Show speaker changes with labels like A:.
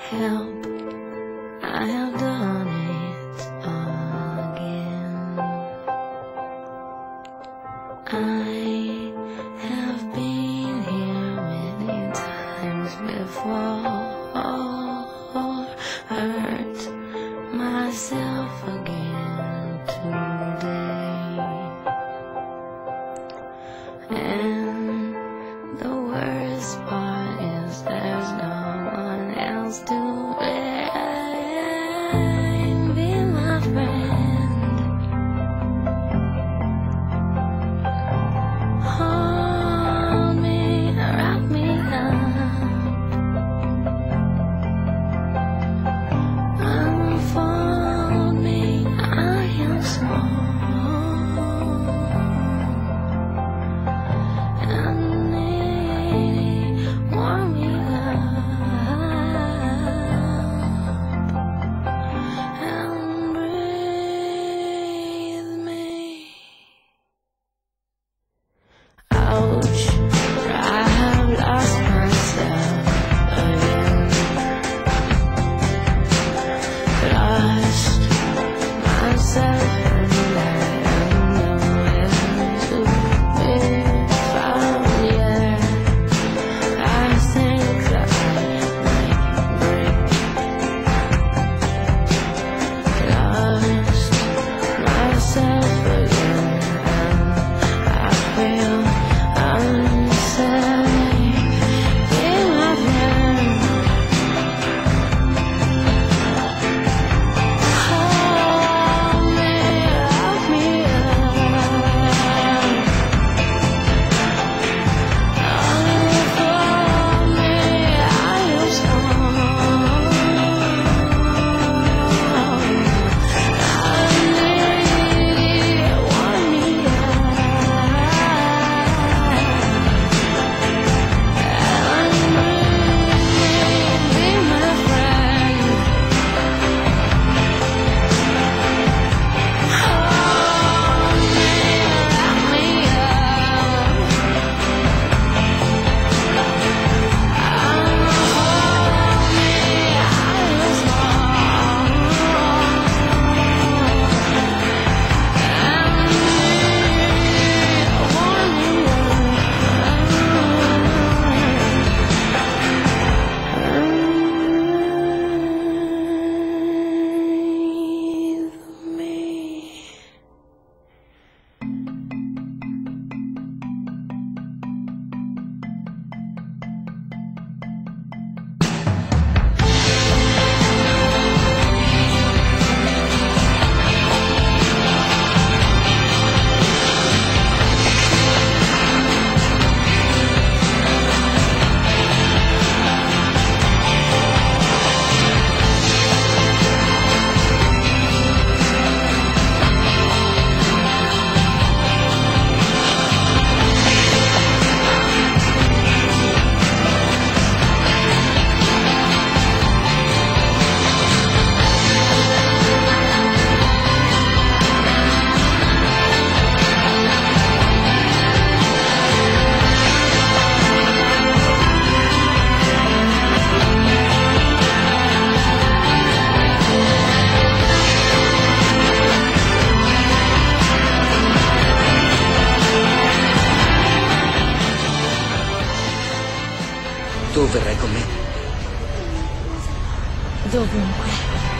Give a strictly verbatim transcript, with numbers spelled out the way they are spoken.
A: help, I have done it again. I have been here many times before, hurt myself again today, and the worst part is there's no one else to blame. Be my friend, hold me, wrap me up, unfold me, I am small and needy, warm me up and breathe me. Ouch, I have lost myself again, lost myself and I am nowhere to be found yet. I think that I might break, lost myself again, and I feel unsafe. Be my friend, hold me, wrap me up, unfold me, I am strong, I need you, warm me up, and breathe me. Be my friend, hold me, wrap me up, unfold me, I am small, and warm me up, breathe me.
B: Tu verrai con me.
A: Dovunque.